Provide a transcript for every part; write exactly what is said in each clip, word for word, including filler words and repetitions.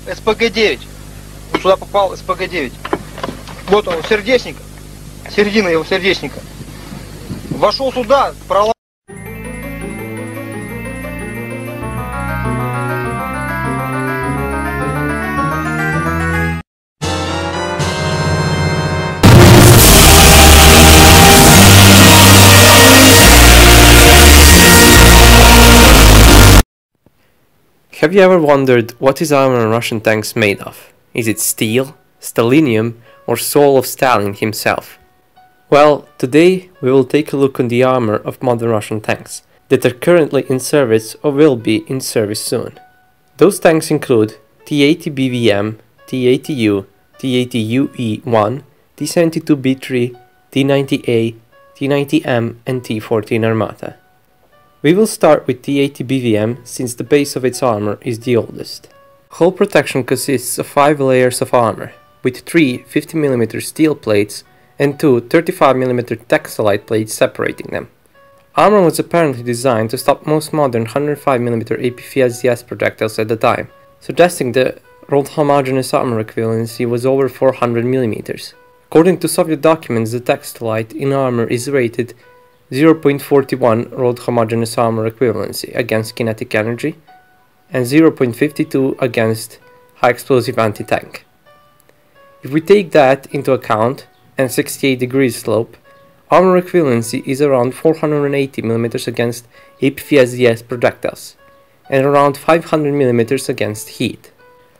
эс пэ гэ девять. Вот сюда попал эс пэ гэ девять. Вот он, сердечник. Середина его сердечника. Вошел сюда, проломил. Have you ever wondered what is armor on Russian tanks made of? Is it steel, stalinium, or soul of Stalin himself? Well, today we will take a look on the armor of modern Russian tanks that are currently in service or will be in service soon. Those tanks include T eighty B V M, T eighty U, T eighty U E one, T seventy-two B three, T ninety A, T ninety M and T fourteen Armata. We will start with T eighty B V M since the base of its armor is the oldest. Hull protection consists of five layers of armor, with three fifty millimeter steel plates and two thirty-five millimeter Texalite plates separating them. Armor was apparently designed to stop most modern one hundred five millimeter A P V S D S projectiles at the time, suggesting the rolled homogeneous armor equivalency was over four hundred millimeters. According to Soviet documents, the Texalite in armor is rated zero point four one rolled homogeneous armor equivalency against kinetic energy and zero point five two against high explosive anti-tank. If we take that into account and sixty-eight degrees slope, armor equivalency is around four hundred eighty millimeters against A P V S D S projectiles and around five hundred millimeters against heat.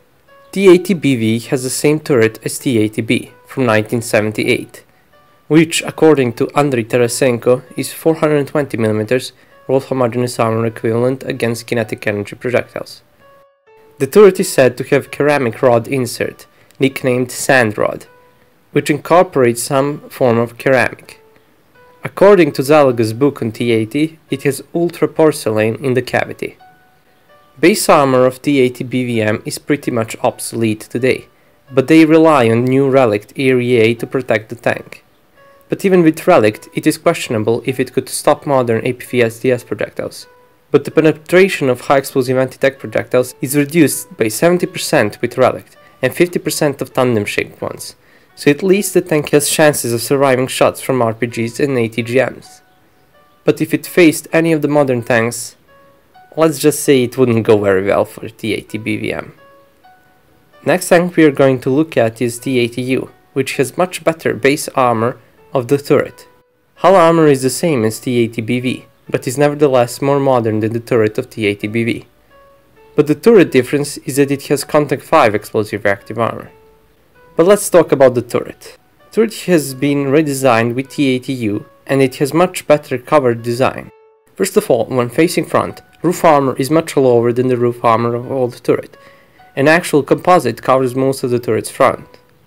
T eighty B V has the same turret as T eighty B from nineteen seventy-eight. Which, according to Andrei Tarasenko, is four hundred twenty millimeters rolled homogeneous armor equivalent against kinetic energy projectiles. The turret is said to have ceramic rod insert, nicknamed sand rod, which incorporates some form of ceramic. According to Zalaga's book on T eighty, it has ultra porcelain in the cavity. Base armor of T eighty B V M is pretty much obsolete today, but they rely on new relict A R E A to protect the tank. But even with relict, it is questionable if it could stop modern A P V S D S projectiles. But the penetration of high explosive anti-tank projectiles is reduced by seventy percent with relict and fifty percent of tandem-shaped ones, so at least the tank has chances of surviving shots from R P Gs and A T G Ms. But if it faced any of the modern tanks, let's just say it wouldn't go very well for T eighty B V M. Next tank we are going to look at is T eighty U, which has much better base armor of the turret. Hull armor is the same as T eighty B V, but is nevertheless more modern than the turret of T eighty B V. But the turret difference is that it has Contact five explosive reactive armor. But let's talk about the turret. The turret has been redesigned with T eighty U and it has much better covered design. First of all, when facing front, roof armor is much lower than the roof armor of all the turret, and actual composite covers most of the turret's front.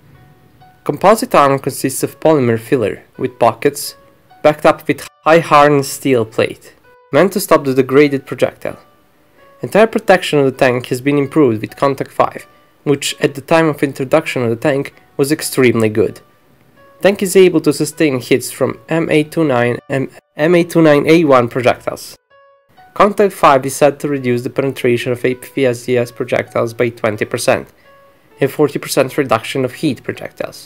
Composite armor consists of polymer filler with pockets, backed up with high hardness steel plate, meant to stop the degraded projectile. Entire protection of the tank has been improved with Contact five, which at the time of introduction of the tank was extremely good. The tank is able to sustain hits from M eight twenty-nine and M eight twenty-nine A one projectiles. Contact five is said to reduce the penetration of A P V S D S projectiles by twenty percent. And forty percent reduction of heat projectiles.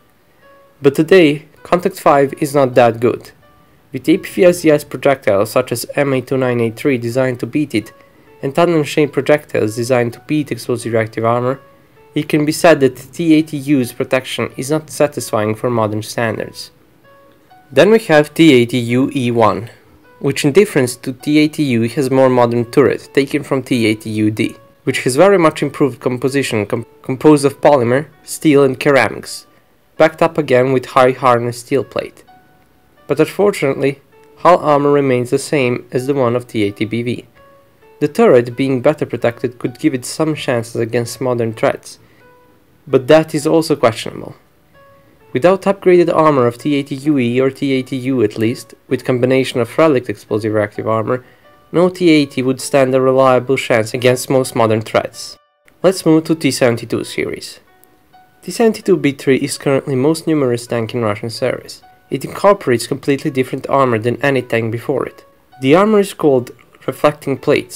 But today, Contact five is not that good. With A P V S D S projectiles such as M eight twenty-nine A three designed to beat it, and tandem-shaped projectiles designed to beat explosive reactive armor, it can be said that T eighty U's protection is not satisfying for modern standards. Then we have T eighty U E one, which in difference to T eighty U has more modern turret taken from T eighty U D, which has very much improved composition com composed of polymer, steel and ceramics, backed up again with high hardness steel plate. But unfortunately, hull armor remains the same as the one of T eighty B V. The turret, being better protected, could give it some chances against modern threats, but that is also questionable. Without upgraded armor of T eighty U E or T eighty U at least, with combination of relic explosive reactive armor, no T eighty would stand a reliable chance against most modern threats. Let's move to T seventy-two series. T seventy-two B three is currently most numerous tank in Russian service. It incorporates completely different armor than any tank before it. The armor is called reflecting plates,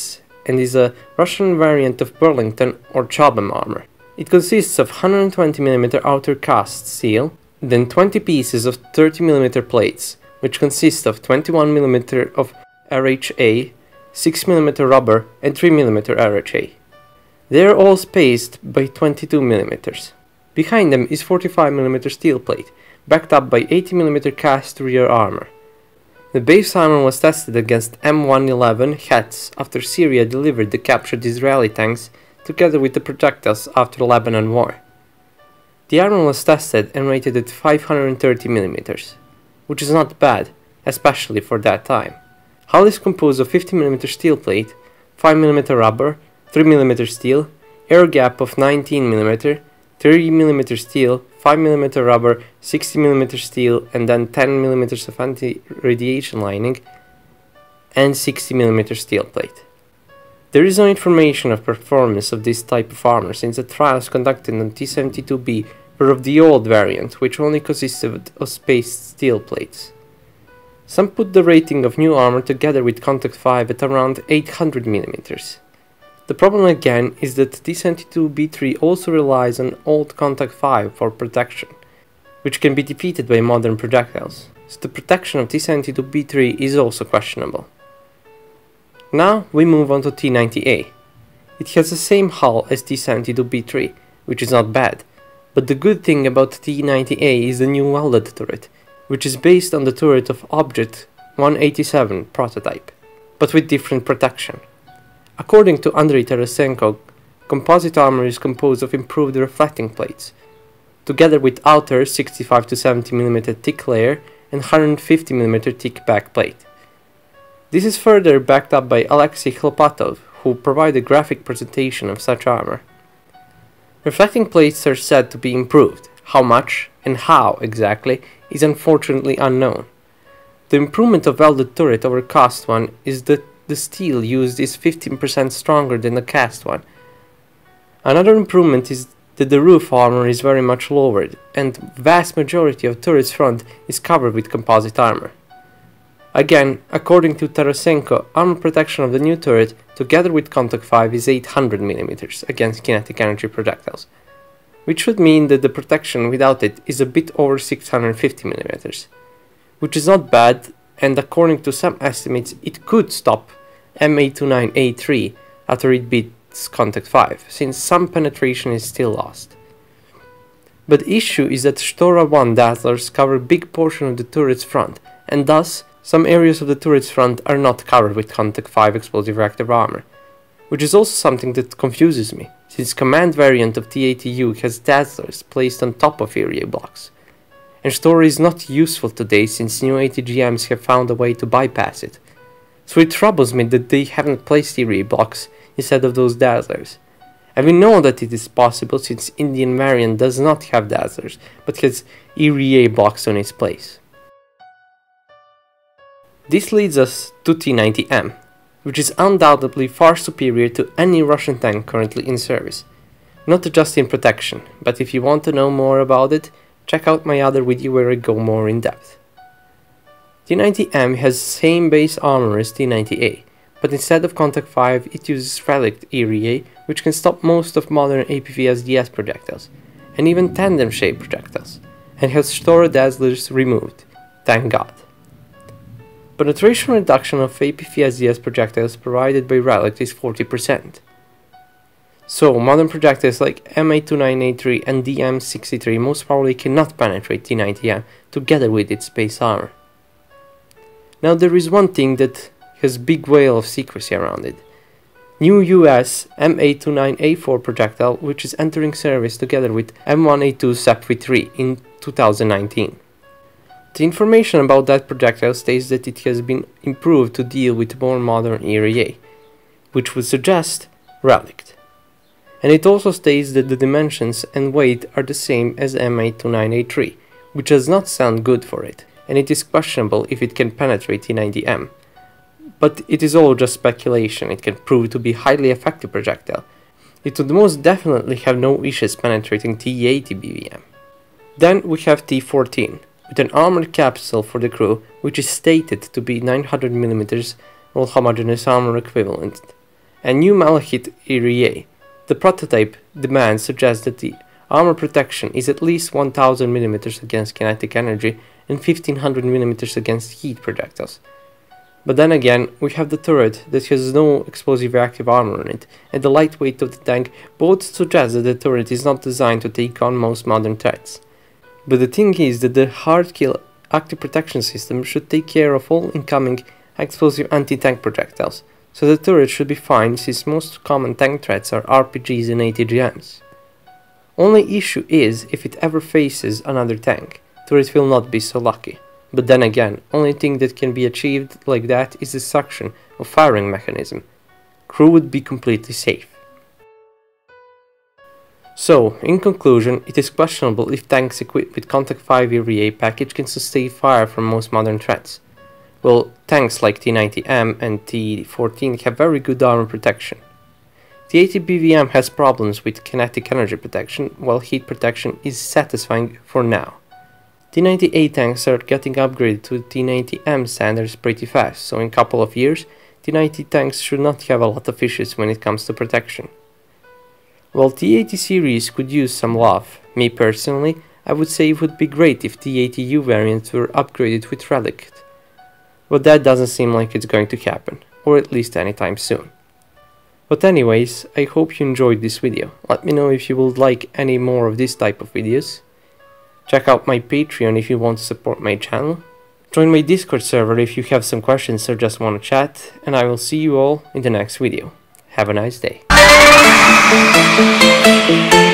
and is a Russian variant of Burlington or Chobham armor. It consists of one hundred twenty millimeter outer cast steel, then twenty pieces of thirty millimeter plates, which consist of twenty-one millimeter of R H A, six millimeter rubber and three millimeter R H A. They are all spaced by twenty-two millimeters. Behind them is forty-five millimeter steel plate, backed up by eighty millimeter cast rear armor. The base armor was tested against M one eleven Hetz after Syria delivered the captured Israeli tanks together with the projectiles after the Lebanon War. The armor was tested and rated at five hundred thirty millimeters, which is not bad, especially for that time. Hull is composed of fifty millimeter steel plate, five millimeter rubber, three millimeter steel, air gap of nineteen millimeter, thirty millimeter steel, five millimeter rubber, sixty millimeter steel, and then ten millimeter of anti-radiation lining, and sixty millimeter steel plate. There is no information of performance of this type of armor since the trials conducted on T seventy-two B were of the old variant, which only consisted of spaced steel plates. Some put the rating of new armor together with Contact five at around eight hundred millimeters. The problem again is that T seventy-two B three also relies on old Contact five for protection, which can be defeated by modern projectiles, so the protection of T seventy-two B three is also questionable. Now we move on to T ninety A. It has the same hull as T seventy-two B three, which is not bad, but the good thing about T ninety A is the new welded turret, which is based on the turret of Object one eighty-seven prototype, but with different protection. According to Andrei Tarasenko, composite armor is composed of improved reflecting plates, together with outer sixty-five to seventy millimeter thick layer and one hundred fifty millimeter thick back plate. This is further backed up by Alexei Khlopatov, who provided a graphic presentation of such armor. Reflecting plates are said to be improved. How much and how exactly is unfortunately unknown. The improvement of welded turret over cast one is that the steel used is fifteen percent stronger than the cast one. Another improvement is that the roof armor is very much lowered, and vast majority of turret's front is covered with composite armor. Again, according to Tarasenko, armor protection of the new turret together with Contact five is eight hundred millimeters against kinetic energy projectiles, which would mean that the protection without it is a bit over six hundred fifty millimeters, which is not bad, and according to some estimates it could stop M eight twenty-nine A three after it beats Contact five, since some penetration is still lost. But the issue is that Shtora one Dazzlers cover a big portion of the turret's front, and thus some areas of the turret's front are not covered with Contact five explosive reactive armor, which is also something that confuses me, since command variant of T eighty U has Dazzlers placed on top of area blocks, and Shtora is not useful today since new A T G Ms have found a way to bypass it, so it troubles me that they haven't placed area blocks instead of those Dazzlers. And we know that it is possible since Indian variant does not have Dazzlers, but has E R E A blocks on its place. This leads us to T ninety M, which is undoubtedly far superior to any Russian tank currently in service. Not just in protection, but if you want to know more about it, check out my other video where I go more in depth. T ninety M has the same base armor as T ninety A, but instead of Contact five it uses Relic E R E A, which can stop most of modern A P V S D S projectiles, and even tandem-shaped projectiles, and has Shtora Dazzlers removed, thank God. Penetration reduction of A P V S D S projectiles provided by Relic is forty percent. So, modern projectiles like M eight twenty-nine A three and D M sixty-three most probably cannot penetrate T ninety M together with its base armor. Now there is one thing that has big veil of secrecy around it. New U S M eight twenty-nine A four projectile, which is entering service together with M one A two S E P V three in two thousand nineteen. The information about that projectile states that it has been improved to deal with more modern E R E A, which would suggest Relic. And it also states that the dimensions and weight are the same as M eight twenty-nine A three, which does not sound good for it, and it is questionable if it can penetrate T ninety M. But it is all just speculation. It can prove to be a highly effective projectile. It would most definitely have no issues penetrating T eighty B V M. Then we have T fourteen. With an armored capsule for the crew, which is stated to be nine hundred millimeters all homogeneous armor equivalent, a new Malachite E R E A. The prototype demand suggests that the armor protection is at least one thousand millimeters against kinetic energy and fifteen hundred millimeters against heat projectiles. But then again, we have the turret that has no explosive reactive armor on it, and the lightweight of the tank both suggest that the turret is not designed to take on most modern threats. But the thing is that the hard-kill active protection system should take care of all incoming explosive anti-tank projectiles, so the turret should be fine since most common tank threats are R P Gs and A T G Ms. Only issue is if it ever faces another tank, turret will not be so lucky. But then again, only thing that can be achieved like that is the suction or firing mechanism. Crew would be completely safe. So, in conclusion, it is questionable if tanks equipped with Contact five E R E A package can sustain fire from most modern threats. Well, tanks like T ninety M and T fourteen have very good armor protection. The eighty B V M has problems with kinetic energy protection, while heat protection is satisfying for now. T ninety A tanks are getting upgraded to T ninety M standards pretty fast, so in a couple of years, T ninety tanks should not have a lot of issues when it comes to protection. While T eighty series could use some love, me personally, I would say it would be great if T eighty U variants were upgraded with Relic. But that doesn't seem like it's going to happen, or at least anytime soon. But anyways, I hope you enjoyed this video. Let me know if you would like any more of this type of videos. Check out my Patreon if you want to support my channel. Join my Discord server if you have some questions or just want to chat, and I will see you all in the next video. Have a nice day.